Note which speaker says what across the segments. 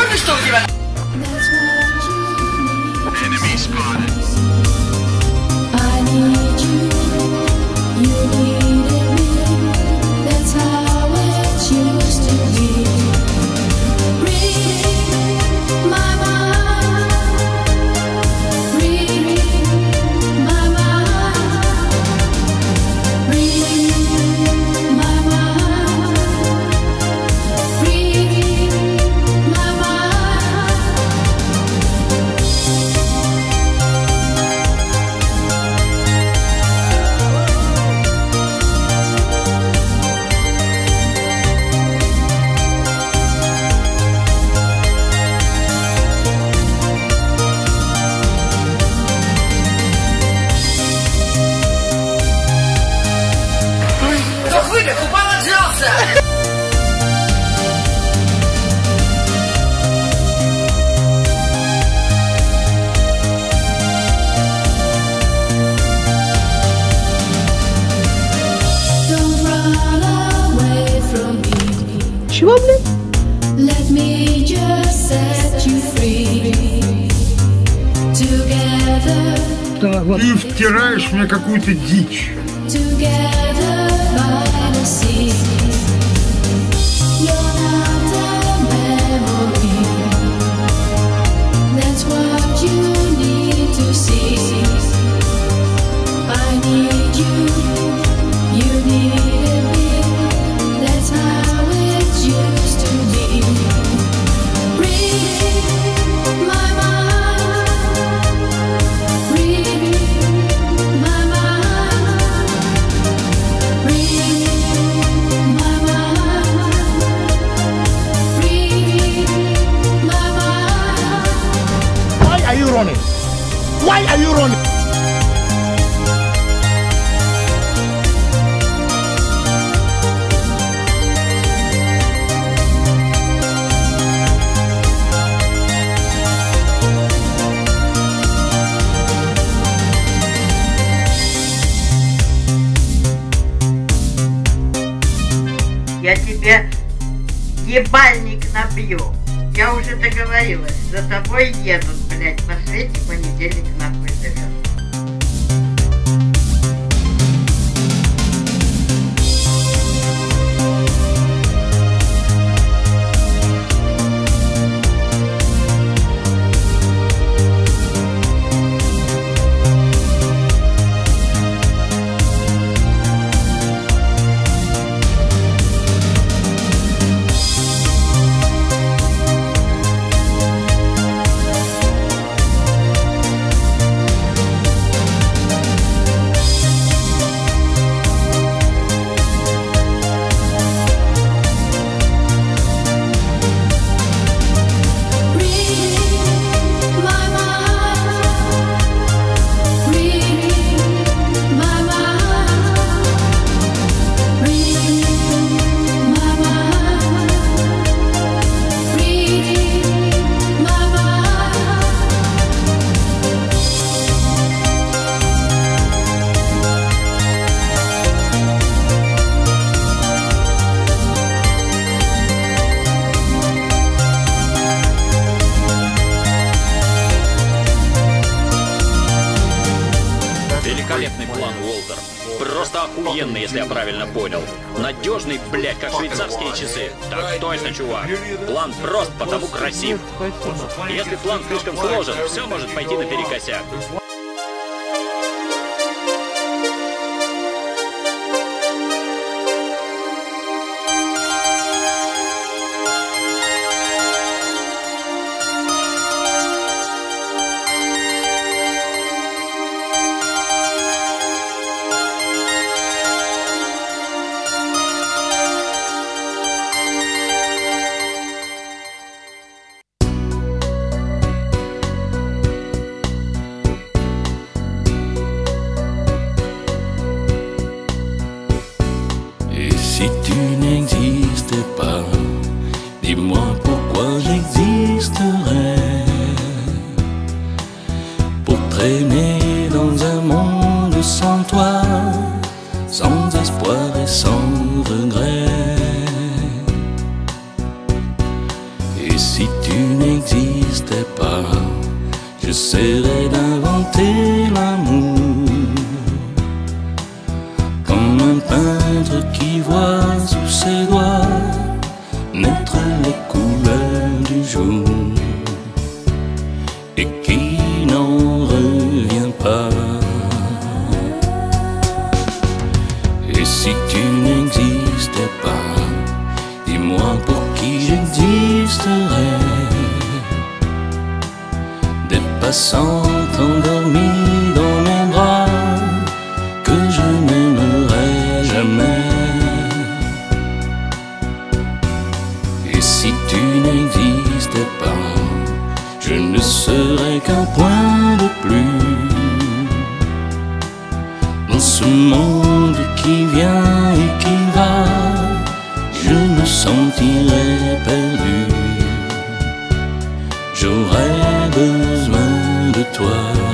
Speaker 1: ли что у тебя?
Speaker 2: Enemy spotted.
Speaker 3: I need you, you needed me. That's how it used to be. Reading my mind, reading my mind, reading my mind, reading my mind.
Speaker 1: Кто вылез, упал, отжался!
Speaker 3: Don't run away from me.
Speaker 4: Чего, блядь?
Speaker 3: Let me just set you free. Together,
Speaker 5: Ты втираешь мне какую-то дичь.
Speaker 3: together by the sea. You're not a memory. That's what you need to see. I need you, you needed me. That's how it used to be. Read my mind, read my mind, read my mind, read my mind.
Speaker 5: Why are you running? Why are you running?
Speaker 6: Я тебе ебальник набью. Я уже договорилась. За тобой едут, блядь, на свете понедельник нахуй живет.
Speaker 7: Великолепный план, Уолтер. Просто охуенный, если я правильно понял. Надежный, блядь, как швейцарские часы. Так точно, чувак. План прост, потому красив. Если план слишком сложен, все может пойти наперекосяк.
Speaker 8: Si tu n'existais pas, dis-moi pourquoi j'existerais. Pour traîner dans un monde sans toi, sans espoir et sans regret. Et si tu n'existais pas, j'essaierais d'inventer l'amour, comme un peintre qui voit sous ses doigts naître les couleurs du jour et qui n'en revient pas. Et si tu n'existais pas, dis-moi pour qui j'existerais. Des passants endormis dans mes bras que je n'aimerais jamais. Et si tu n'existais pas, je ne serais qu'un point de plus dans ce monde qui vient et qui va. Je me sentirais perdu, j'aurais besoin de toi.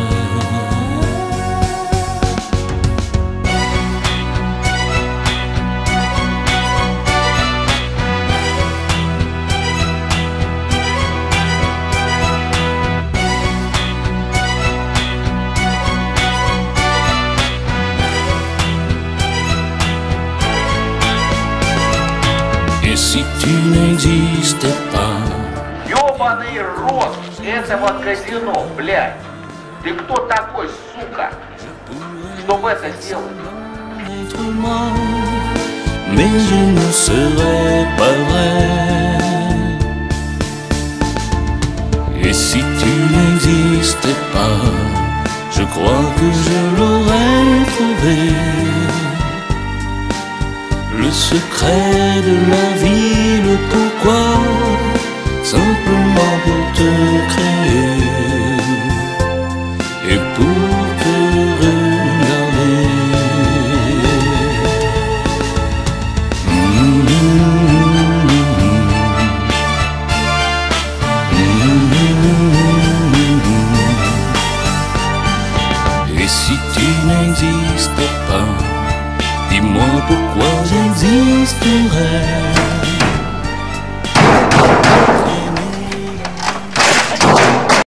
Speaker 8: Et si tu n'existais pas,
Speaker 2: Ёбаный рот! Это вот казино, блядь! Ты кто такой, сука? Чтобы это сделать?
Speaker 8: être moi, mais je ne serais pas vrai. Et si tu n'existais pas, je crois que je l'aurais trouvé. Le secret de la vie, le pourquoi, simplement pour te créer et pour te regarder. Et si tu n'existais pas, dis-moi pourquoi j'existerais.